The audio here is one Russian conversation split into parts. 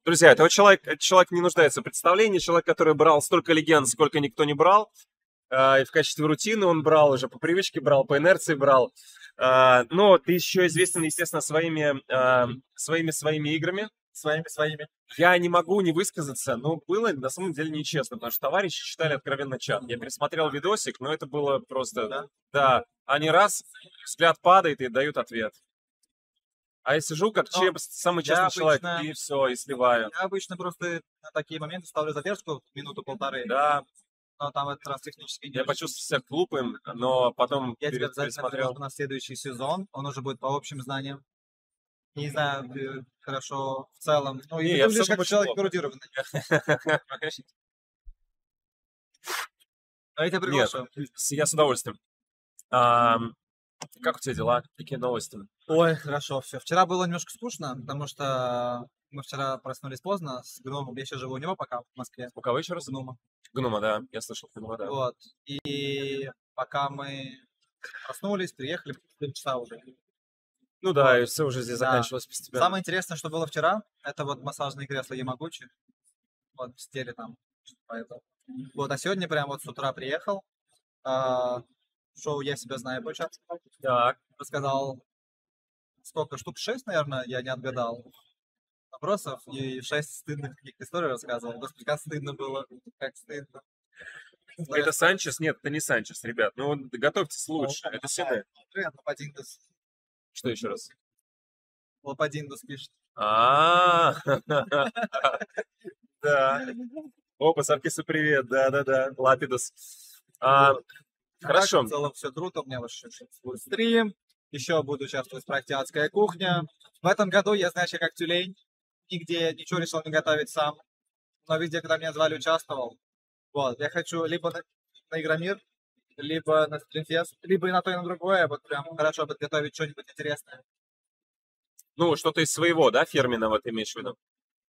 Друзья, этот человек не нуждается в представлении, человек, который брал столько легенд, сколько никто не брал, и в качестве рутины он брал, уже по привычке брал, по инерции брал. Но ты еще известен, естественно, своими играми. Своими. Я не могу не высказаться, но было на самом деле нечестно, потому что товарищи читали откровенно чат. Я пересмотрел видосик, но это было просто... Да? Да, они раз, взгляд падает и дают ответ. А я сижу как самый честный человек, и все, и сливаю. Я обычно просто на такие моменты ставлю задержку минуту-полторы. Да, Но там в этот раз технически не я почувствовал себя глупым, но потом Я тебя обязательно пересмотрел. приглашу на следующий сезон. Он уже будет по общим знаниям. Не знаю, ты хорошо в целом. Ну, и Не, ты я в выглядишь целом как очень человек плохо. эрудированный. А я тебя Нет, приглашу. я с удовольствием. Как у тебя дела? Какие новости? Ой, хорошо, все. Вчера было немножко скучно, потому что мы вчера проснулись поздно с гномом. Я еще живу у него пока в Москве. У кого еще раз? Гнома. Гнума, да. Я слышал Гнума, да. Вот. И пока мы проснулись, приехали, 4 часа уже. Ну да, Вот. и все уже здесь Да. заканчивалось постепенно. Самое интересное, что было вчера, это вот массажные кресла Ямагучи. Вот, сидели там. Поэтому. Вот, а сегодня прям вот с утра приехал. Шоу «Я себя знаю» поучаствовал. Так. Рассказал, сколько, штук 6, наверное, я не отгадал вопросов, и 6 стыдных каких-то историй рассказывал. Господи, как стыдно было, как стыдно. Это Санчес? Нет, это не Санчес, ребят. Ну, готовьтесь лучше. Это Сине. Привет, Лападиндус. Что еще раз? Лападиндус пишет. Да. Опа, Саркису привет. Да. Лапидус. Вот. Хорошо. Так, в целом все круто, у меня вообще будет стрим. Еще буду участвовать в проекте «Адская кухня». В этом году я, знаешь, я как тюлень. Нигде ничего решил не готовить сам. Но везде, когда меня звали, участвовал. Вот, я хочу либо на Игромир, либо на Стримфест, либо и на то, и на другое. Вот прям хорошо подготовить что-нибудь интересное. Ну, что-то из своего, да, фирменного ты имеешь в виду?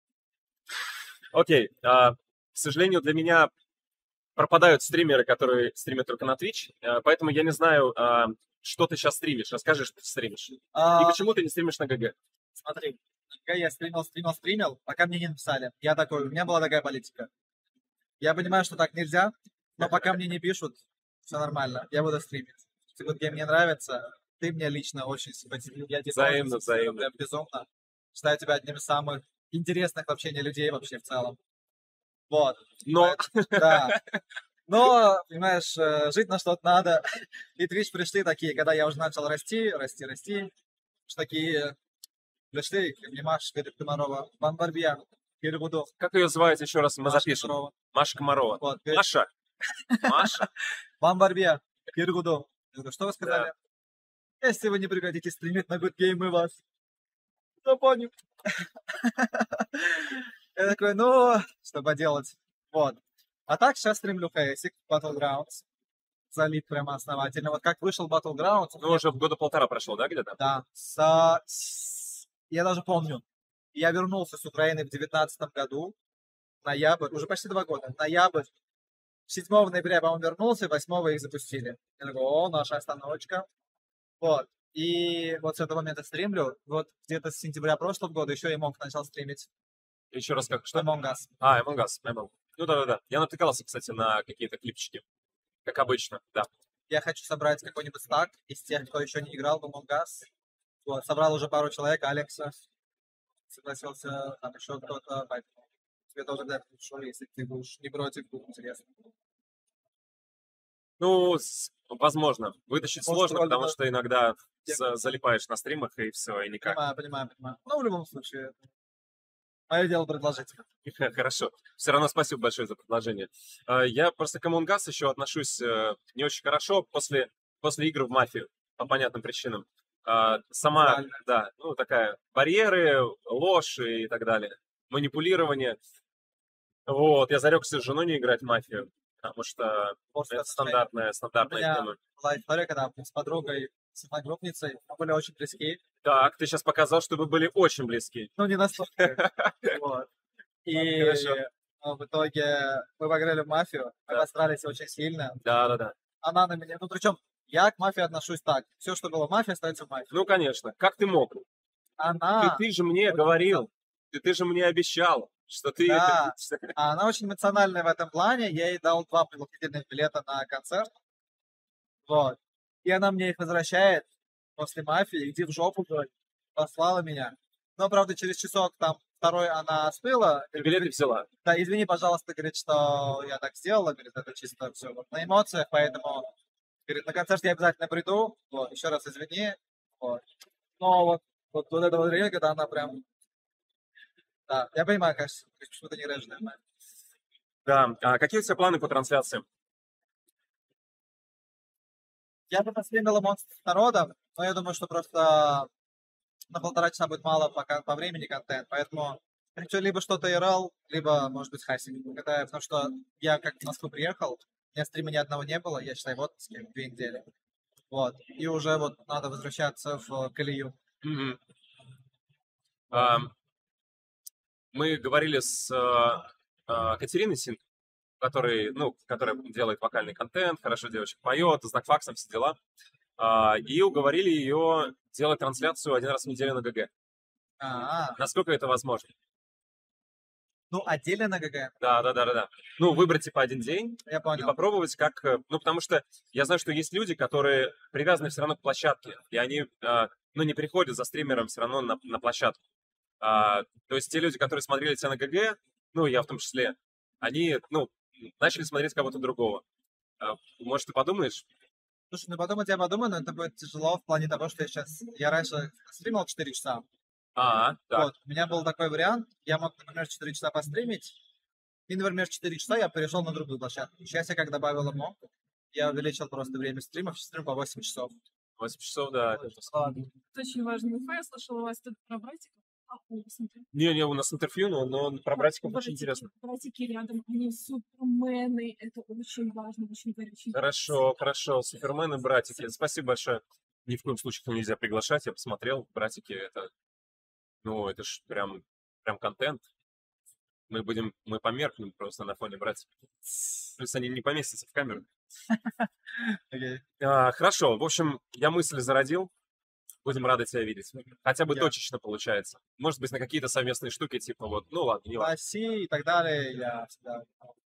Окей. К сожалению, для меня пропадают стримеры, которые стримят только на Twitch, поэтому я не знаю, что ты сейчас стримишь. Расскажи, что ты стримишь. И почему ты не стримишь на ГГ? Смотри, когда я стримил, пока мне не написали. Я такой, у меня была такая политика. Я понимаю, что так нельзя, но пока мне не пишут, все нормально, я буду стримить. Вот где мне нравится, ты мне лично очень симпатичен. Я тебе Взаимно. прям безумно. Считаю тебя одним из самых интересных в общении людей вообще в целом. Вот. Но... Да. Но, понимаешь, жить на что-то надо. И Twitch пришли такие, когда я уже начал расти, что такие пришли, Маш Комарова, Бамбарбия, переводу. Как ее звать еще раз? Мы запишем. Комарова. Маша Комарова. Вот, Маша. Бамбарбия, переводу. Я говорю, что вы сказали? Да. Если вы не прекратите стримить на Good Game, мы вас запомним. Я такой, ну, что поделать. Вот. А так сейчас стримлю Хэйсик, Battlegrounds. Залит прямо основательно. Вот как вышел Battlegrounds... Ну, уже года полтора прошло, да, где-то? Да. Я даже помню. Я вернулся с Украины в 2019 году. Ноябрь. Уже почти 2 года. Ноябрь. 7 ноября, по-моему, вернулся, 8 их запустили. Я такой, о, наша остановочка. Вот. И вот с этого момента стримлю. Вот где-то с сентября прошлого года еще и Монк начал стримить. Еще раз как? Что? Among Us. Among Us. Ну да. Я натыкался, кстати, на какие-то клипчики. Как обычно, да. Я хочу собрать какой-нибудь стак из тех, кто еще не играл в Among Us. Вот, собрал уже пару человек, Алекса. Согласился, там еще кто-то. Поэтому тебе тоже да, пришло, если ты будешь не против, будет интересно. Ну, возможно. Вытащить Может, сложно, роль, потому да. что иногда залипаешь на стримах, и все, и никак. Понимаю. Ну, в любом случае, мое дело предложить. Хорошо. Все равно спасибо большое за предложение. Я просто к Among Us еще отношусь не очень хорошо после игр в мафию, по понятным причинам. Сама, Правильно. да, ну, такая, барьеры, ложь и так далее, манипулирование. Вот, я зарекся с женой не играть в мафию, потому что это стандартная У меня тема. была история, когда с подругой, с одногруппницей, мы были очень близки. Так, ты сейчас показал, что вы были очень близки. Ну, не настолько. Вот. И в итоге мы поиграли в мафию, мы постарались очень сильно. Да. Она на меня... Ну, причем я к мафии отношусь так. Все, что было в мафии, остается в мафии. Ну, конечно. Как ты мог? Она... Ты же мне говорил. Ты же мне обещал, что ты... Да. А она очень эмоциональная в этом плане. Я ей дал 2 пригласительных билета на концерт. Вот. И она мне их возвращает после мафии, иди в жопу, говорит, послала меня. Но, правда, через часок там второй она остыла. Ты билеты взяла? Да, извини, пожалуйста, говорит, что я так сделала, говорит, это чисто все вот на эмоциях, поэтому, говорит, на концерт я обязательно приду, вот, еще раз извини, вот. Но вот это вот время, когда она прям, да, я понимаю, конечно, почему-то не рэжет, нормально. Да. А какие у тебя планы по трансляциям? Я бы постримил монстр с народом, но я думаю, что просто на 1,5 часа будет мало по времени контент, поэтому я хочу либо что-то играл, либо, может быть, хасик. Потому что я как в Москву приехал, у меня стрима ни одного не было, я считаю в отпуске 2 недели. Вот. И уже вот надо возвращаться в колею. Мгм. Мы говорили с Катериной Син, которая делает вокальный контент, хорошо девочек поет, знак факсом, все дела. И уговорили ее делать трансляцию 1 раз в неделю на ГГ. Насколько это возможно? Ну, отдельно на ГГ. Да. Ну, выбрать типа 1 день Я и понял. попробовать как... Ну, потому что я знаю, что есть люди, которые привязаны все равно к площадке, и они, не приходят за стримером все равно на площадку. То есть те люди, которые смотрели тебя на ГГ, ну, я в том числе, они, начали смотреть кого-то другого. Может, ты подумаешь? Слушай, ну подумать я подумаю, но это будет тяжело в плане того, что я раньше стримил 4 часа. Так. Вот, у меня был такой вариант, я мог, например, 4 часа постримить, и, например, 4 часа я перешел на другую площадку. Сейчас я как добавил МО, я увеличил просто время стримов, стрим по 8 часов. 8 часов, да. Это очень важная инфа. Я слышала у вас тут про братиков. Не, у нас интервью, но про братиков очень интересно. Братики рядом, они супермены. Это очень важно, очень горячо. Хорошо. Супермены, братики. Спасибо большое. Ни в коем случае нельзя приглашать. Я посмотрел. Братики, это ж прям контент. Мы померкнем просто на фоне братьев. Плюс они не поместятся в камеру. Хорошо. В общем, я мысль зародил. Будем рады тебя видеть. Хотя бы точечно получается. Может быть, на какие-то совместные штуки, типа ладно, не важно. России и так далее, я всегда...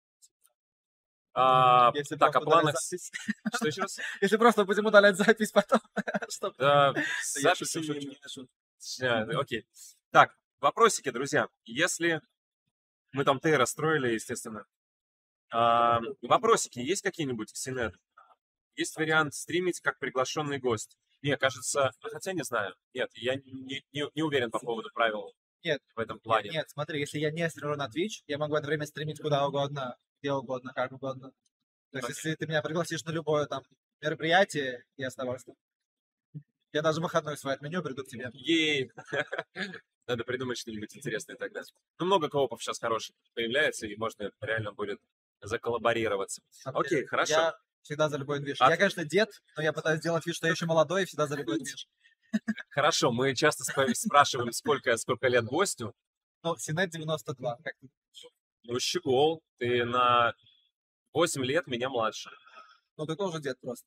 Так, о планах... Что еще раз? Если просто будем удалять запись потом, чтобы... Да, запись окей. Так, вопросики, друзья. Если мы там Т расстроили, естественно. Вопросики есть какие-нибудь, Ксенет? Есть вариант стримить как приглашенный гость? Мне кажется, хотя не знаю. Нет, я не уверен по поводу правил. Нет, в этом плане. Нет, смотри, если я не стримлю на Twitch, я могу в это время стримить куда угодно, где угодно, как угодно. То есть, если ты меня пригласишь на любое там мероприятие, я с удовольствием. Я даже выходной свой отменю, приду к тебе. Ей! Надо придумать что-нибудь интересное тогда. Много коопов сейчас хороших появляется, и можно реально будет заколлаборироваться. Окей, хорошо. Я всегда за любой движ. Я, конечно, дед, но я пытаюсь сделать вид, что я еще молодой, и всегда за любой движ. Хорошо, мы часто спрашиваем, сколько лет гостю. Ну, Синет 92. Как ты? Ну, щегол, ты на 8 лет меня младше. Ну, ты тоже дед просто.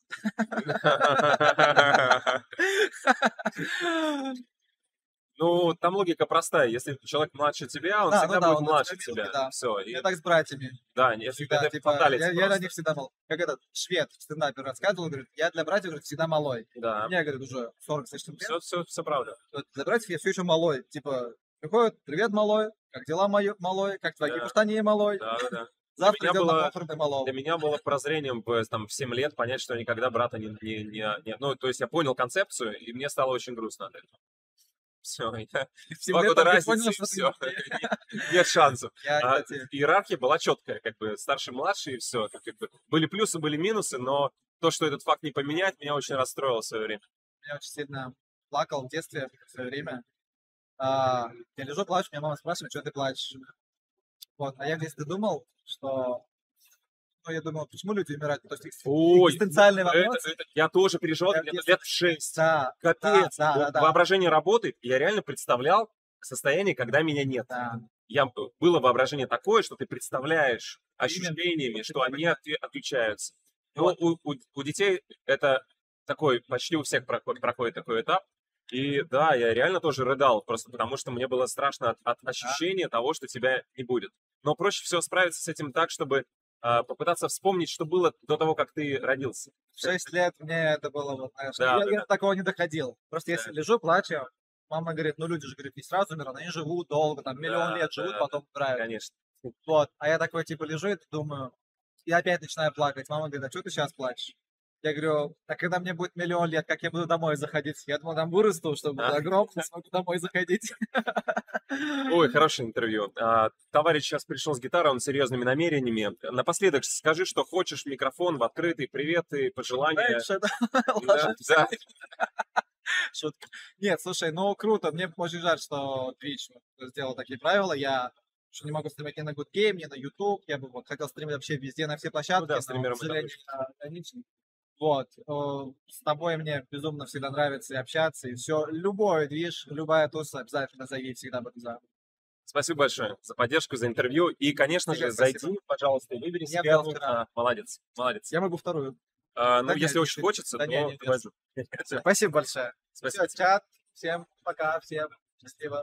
Ну, там логика простая. Если человек младше тебя, он всегда будет младше тебя. Да. Все. Я так с братьями. Да, я всегда я для них всегда мал. Как этот швед стендапер рассказывал, говорит, я для братьев говорит, всегда малой. Да. Мне, говорит, уже 40 с лишним лет. Все правда. Для братьев я все еще малой. Типа, приходит, привет, малой, как дела, малой, как твои каштании, малой. Да. Завтра идем на похороны малого. Для меня было прозрением в 7 лет понять, что я никогда брата не... Ну, то есть я понял концепцию, и мне стало очень грустно от этого. Все, 2 года разницы, и все. Нет шансов. Иерархия была четкая, как бы старший-младший, и все. Были плюсы, были минусы, но то, что этот факт не поменять, меня очень расстроило в свое время. Я очень сильно плакал в детстве в свое время. Я лежу, плачу, меня мама спрашивает, что ты плачешь. Вот, а я в детстве думал, что... Ну, я думал, почему люди умирают? То есть экзистенциальный вопрос. Я тоже переживал лет в 6. Да, капец. Воображение работает. Я реально представлял состояние, когда меня нет. Да. Было воображение такое, что ты представляешь ощущениями, что они отключаются. Но у детей это такой, почти у всех проходит такой этап. И да, я реально тоже рыдал, просто потому что мне было страшно от ощущения того, что тебя не будет. Но проще всего справиться с этим так, чтобы попытаться вспомнить, что было до того, как ты родился. В 6 лет мне это было, вот, знаешь, Да, я да, до да. такого не доходил. Просто Да. если лежу, плачу, мама говорит, ну люди же, говорит, не сразу умирают, они живут долго, там, миллион Да, лет живут, да, потом умирают. конечно. Вот, а я такой, типа, лежу и думаю, и опять начинаю плакать. Мама говорит, а что ты сейчас плачешь? Я говорю, а когда мне будет миллион лет, как я буду домой заходить? Я думал, там вырасту, чтобы А. было огромно, смогу домой заходить. Ой, хорошее интервью. Товарищ сейчас пришел с гитарой, он с серьезными намерениями. Напоследок скажи, что хочешь, микрофон в открытый, приветы, пожелания. Знаешь, это Да, ложимся. да. Шутка. Нет, слушай, ну круто. Мне очень жаль, что Twitch сделал такие правила. Я что не могу стримить ни на Good Game, ни на YouTube. Я бы вот хотел стримить вообще везде, на все площадки, да, но, стримером к сожалению, ограничен. Вот. С тобой мне безумно всегда нравится и общаться, и все. Любой движ, любая туса, обязательно зови, всегда буду за. Спасибо большое за поддержку, за интервью. И, конечно Тебе же, спасибо. зайди, пожалуйста, и выбери Я себе взял одну. вчера. Молодец, молодец. Я могу вторую. Ну, Да если нет, очень не- хочется, да то не, не, возьму. Спасибо большое. Спасибо. Все, чат. Всем пока, всем счастливо.